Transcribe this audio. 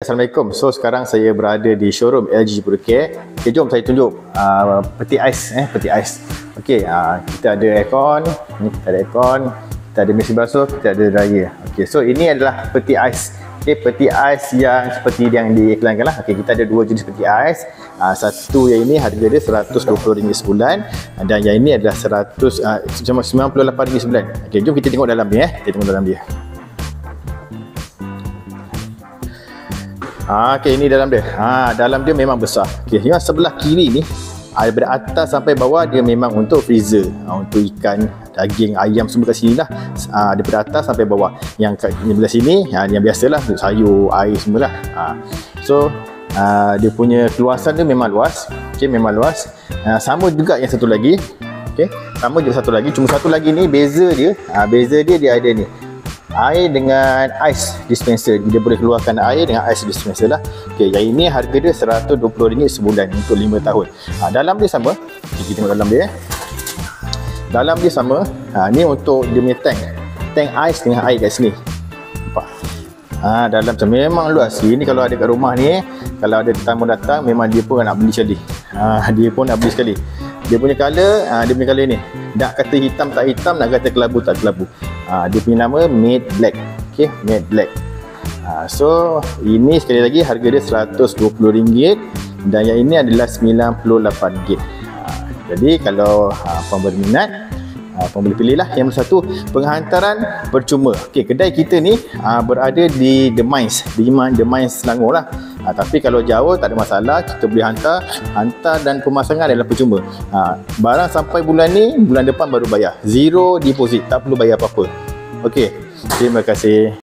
Assalamualaikum. So sekarang saya berada di showroom LG Purocare. Okay, jom saya tunjuk peti ais, peti ais. Okey, kita ada aircon, ni kita ada aircon, kita ada mesin basuh, kita ada dryer. Okey, so ini adalah peti ais. Okey, peti ais yang seperti yang diiklankan lah. Okey, kita ada dua jenis peti ais. Satu yang ini harga dia RM120 sebulan, dan yang ini adalah RM98 sebulan. Okey, jom kita tengok dalam ni kita tengok dalam dia. Okey, ini dalam dia. Dalam dia memang besar. Okey, yang sebelah kiri ni daripada atas sampai bawah dia memang untuk freezer, untuk ikan, daging, ayam semua kat sini lah. Daripada atas sampai bawah. Yang kat belah sini yang biasalah untuk sayur, air semualah. So dia punya keluasan dia memang luas. Okey, memang luas. Sama juga yang satu lagi. Okey, sama juga satu lagi. Cuma satu lagi ni beza dia dia ada ni, air dengan ais dispenser. Dia boleh keluarkan air dengan ais dispenser lah. Okey, yang ini harga dia RM120 sebulan untuk 5 tahun. Dalam dia sama. Kita tengok dalam dia. Dalam dia sama. Ni untuk dia punya tank ais dengan air kat sini. Nampak? Dalam tu memang luas. Ini kalau ada kat rumah ni, kalau ada tetamu datang, memang dia pun nak beli sekali. Dia pun nak beli sekali. Dia punya colour ni. Nak kata hitam tak hitam, nak kata kelabu tak kelabu. Dia punya nama Matte Black. Okey, Matte Black. So ini sekali lagi harga dia RM120 dan yang ini adalah RM98. Jadi kalau puan berminat, puan boleh pilihlah yang satu. Penghantaran percuma. Okey, kedai kita ni berada di The Mines, Selangor lah. Tapi kalau jauh tak ada masalah, kita boleh hantar dan pemasangan adalah percuma. Barang sampai bulan ni, bulan depan baru bayar. Zero deposit, tak perlu bayar apa-apa. Okey, terima kasih.